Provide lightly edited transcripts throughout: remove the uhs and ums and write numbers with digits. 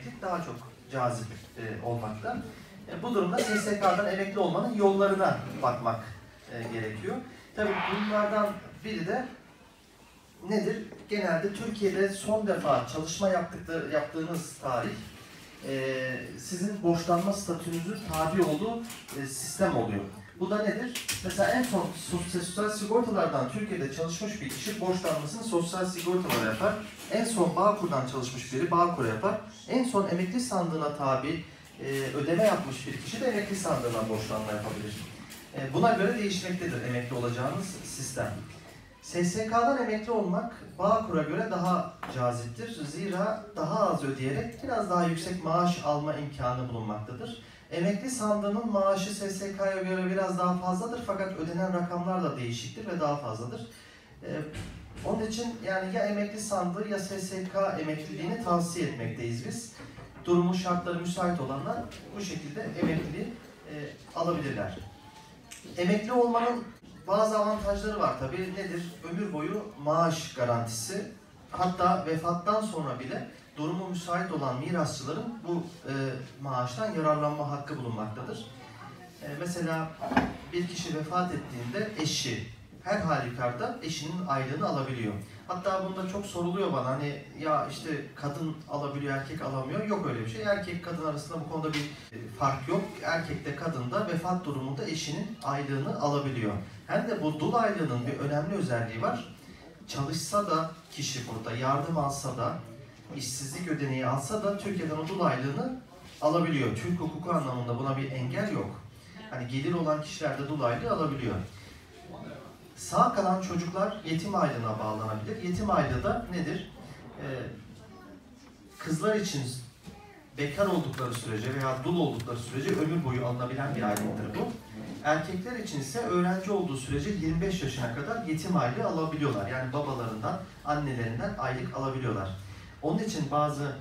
emeklilik daha çok cazip olmakta. Bu durumda SSK'dan emekli olmanın yollarına bakmak gerekiyor. Tabii bunlardan biri de nedir? Genelde Türkiye'de son defa çalışma yaptığınız tarih sizin borçlanma statünüzün tabi olduğu sistem oluyor. Bu da nedir? Mesela en son sosyal sigortalardan Türkiye'de çalışmış bir kişi borçlanmasını sosyal sigortalara yapar. En son Bağkur'dan çalışmış biri Bağkur'a yapar. En son emekli sandığına tabi ödeme yapmış bir kişi de emekli sandığından borçlanma yapabilir. Buna göre değişmektedir emekli olacağınız sistem. SSK'dan emekli olmak Bağkur'a göre daha caziptir. Zira daha az ödeyerek biraz daha yüksek maaş alma imkanı bulunmaktadır. Emekli sandığının maaşı SSK'ya göre biraz daha fazladır fakat ödenen rakamlar da değişiktir ve daha fazladır. Onun için yani ya emekli sandığı ya SSK emekliliğini tavsiye etmekteyiz biz. Durumu, şartları müsait olanlar bu şekilde emekliliği alabilirler. Emekli olmanın bazı avantajları var tabii. Nedir? Ömür boyu maaş garantisi. Hatta vefattan sonra bile durumu müsait olan mirasçıların bu maaştan yararlanma hakkı bulunmaktadır. Mesela bir kişi vefat ettiğinde eşi her halükarda eşinin aylığını alabiliyor. Hatta bunda çok soruluyor bana hani ya işte kadın alabiliyor erkek alamıyor. Yok öyle bir şey. Erkek kadın arasında bu konuda bir fark yok. Erkek de kadın da vefat durumunda eşinin aylığını alabiliyor. Hem de bu dul aylığının bir önemli özelliği var. Çalışsa da kişi burada yardım alsa da işsizlik ödeneği alsa da Türkiye'den o dul aylığını alabiliyor. Türk hukuku anlamında buna bir engel yok. Hani gelir olan kişiler de dul aylığı alabiliyor. Sağ kalan çocuklar yetim aylığına bağlanabilir. Yetim aylığı da nedir? Kızlar için bekar oldukları sürece veya dul oldukları sürece ömür boyu alınabilen bir aylıktır bu. Erkekler için ise öğrenci olduğu sürece 25 yaşına kadar yetim aylığı alabiliyorlar. Yani babalarından, annelerinden aylık alabiliyorlar. Onun için bazı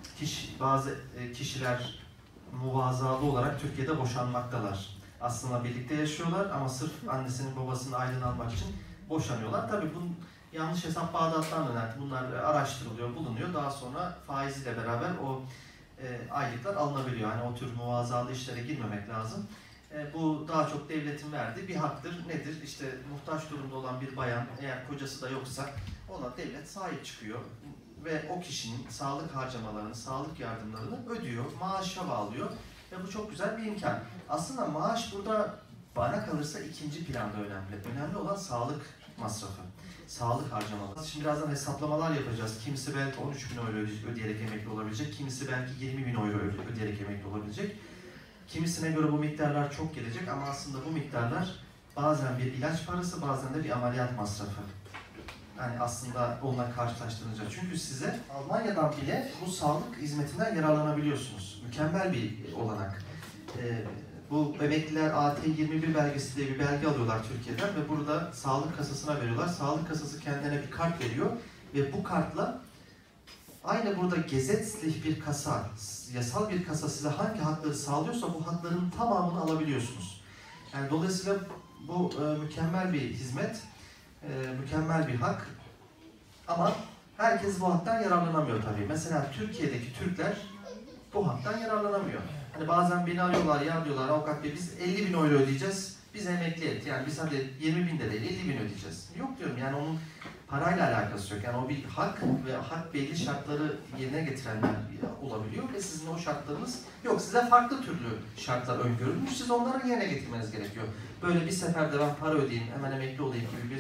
kişiler muvazalı olarak Türkiye'de boşanmaktalar. Aslında birlikte yaşıyorlar ama sırf annesinin babasının aylığını almak için boşanıyorlar. Tabii bu yanlış hesap Bağdat'tan döner. Bunlar araştırılıyor, bulunuyor. Daha sonra faiziyle beraber o aylıklar alınabiliyor. Yani o tür muvazalı işlere girmemek lazım. Bu daha çok devletin verdiği bir haktır. Nedir? İşte muhtaç durumda olan bir bayan eğer kocası da yoksa ona devlet sahip çıkıyor ve o kişinin sağlık harcamalarını, sağlık yardımlarını ödüyor, maaşa bağlıyor. Ve bu çok güzel bir imkan. Aslında maaş burada bana kalırsa ikinci planda önemli. Önemli olan sağlık masrafı, sağlık harcamaları. Şimdi birazdan hesaplamalar yapacağız. Kimisi belki 13.000 euro ödeyerek emekli olabilecek, kimisi belki 20.000 euro ödeyerek emekli olabilecek. Kimisine göre bu miktarlar çok gelecek ama aslında bu miktarlar bazen bir ilaç parası, bazen de bir ameliyat masrafı. Yani aslında onunla karşılaştırınca. Çünkü size Almanya'dan bile bu sağlık hizmetinden yararlanabiliyorsunuz. Mükemmel bir olanak. Bu emekliler AT21 belgesi diye bir belge alıyorlar Türkiye'den ve burada sağlık kasasına veriyorlar. Sağlık kasası kendine bir kart veriyor ve bu kartla aynı burada gesetzlich bir kasa, yasal bir kasa size hangi hakları sağlıyorsa bu hakların tamamını alabiliyorsunuz. Yani dolayısıyla bu mükemmel bir hizmet, mükemmel bir hak ama herkes bu haktan yararlanamıyor tabii. Mesela Türkiye'deki Türkler bu haktan yararlanamıyor. Hani bazen beni arıyorlar, ya diyorlar avukat bey biz 50.000 euro ödeyeceğiz, biz emekli et. Yani biz hadi 20.000 de değil 50.000 ödeyeceğiz. Yok diyorum yani onun parayla alakası yok. Yani o bir hak ve hak belli şartları yerine getirenler olabiliyor ve sizin o şartlarınız yok. Size farklı türlü şartlar öngörülmüş. Siz onları yerine getirmeniz gerekiyor. Böyle bir seferde ben para ödeyeyim, hemen emekli olayım gibi bir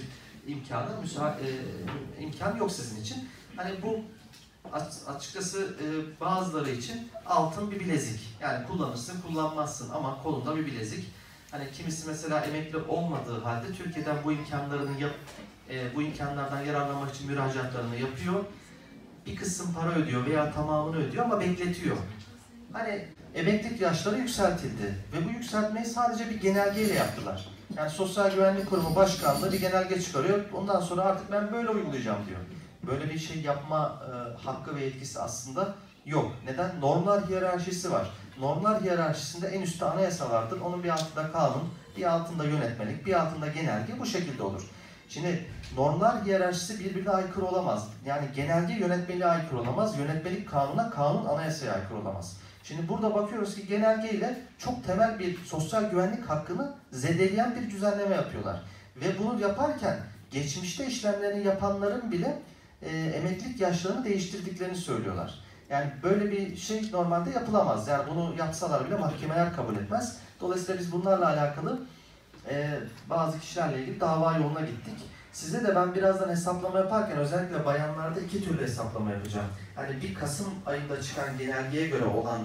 imkan yok sizin için. Hani bu açıkçası bazıları için altın bir bilezik. Yani kullanırsın, kullanmazsın ama kolunda bir bilezik. Hani kimisi mesela emekli olmadığı halde Türkiye'den bu imkanlardan yararlanmak için müracaatlarını yapıyor. Bir kısım para ödüyor veya tamamını ödüyor ama bekletiyor. Hani emeklilik yaşları yükseltildi ve bu yükseltmeyi sadece bir genelgeyle yaptılar. Yani Sosyal Güvenlik Kurumu Başkanlığı bir genelge çıkarıyor. Ondan sonra artık ben böyle uygulayacağım diyor. Böyle bir şey yapma hakkı ve yetkisi aslında yok. Neden? Normlar hiyerarşisi var. Normlar hiyerarşisinde en üstte anayasa vardır. Onun bir altında kanun, bir altında yönetmelik, bir altında genelge bu şekilde olur. Şimdi normlar hiyerarşisi birbirine aykırı olamaz. Yani genelge yönetmeliğe aykırı olamaz, yönetmelik kanuna, kanun anayasaya aykırı olamaz. Şimdi burada bakıyoruz ki genelge ile çok temel bir sosyal güvenlik hakkını zedeleyen bir düzenleme yapıyorlar. Ve bunu yaparken geçmişte işlemlerini yapanların bile emeklilik yaşlarını değiştirdiklerini söylüyorlar. Yani böyle bir şey normalde yapılamaz. Yani bunu yapsalar bile mahkemeler kabul etmez. Dolayısıyla biz bunlarla alakalı bazı kişilerle ilgili dava yoluna gittik. Size de ben birazdan hesaplama yaparken özellikle bayanlarda iki türlü hesaplama yapacağım. Hani bir Kasım ayında çıkan genelgeye göre olan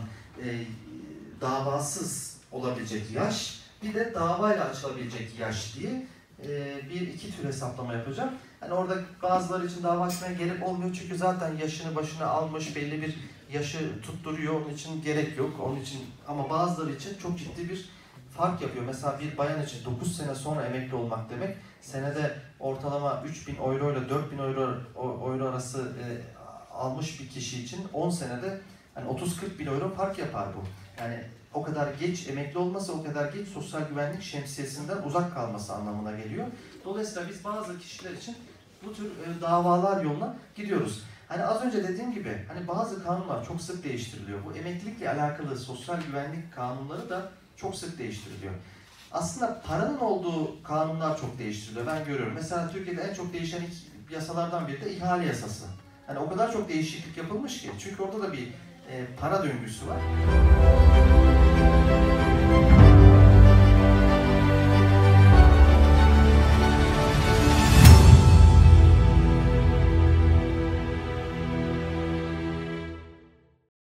davasız olabilecek yaş, bir de davayla açılabilecek yaş diye iki tür hesaplama yapacağım. Hani orada bazıları için dava açmaya gerek olmuyor çünkü zaten yaşını başına almış, belli bir yaşı tutturuyor, onun için gerek yok. Onun için ama bazıları için çok ciddi bir fark yapıyor. Mesela bir bayan için 9 sene sonra emekli olmak demek, senede ortalama 3.000 euro ile 4.000 euro arası almış bir kişi için 10 senede hani 30-40 bin euro fark yapar bu. Yani o kadar geç emekli olması, o kadar geç sosyal güvenlik şemsiyesinden uzak kalması anlamına geliyor. Dolayısıyla biz bazı kişiler için bu tür davalar yoluna gidiyoruz. Hani az önce dediğim gibi hani bazı kanunlar çok sık değiştiriliyor. Bu emeklilikle alakalı sosyal güvenlik kanunları da çok sık değiştiriliyor. Aslında paranın olduğu kanunlar çok değiştiriliyor. Ben görüyorum. Mesela Türkiye'de en çok değişen yasalardan biri de ihale yasası. Hani o kadar çok değişiklik yapılmış ki. Çünkü orada da bir para döngüsü var.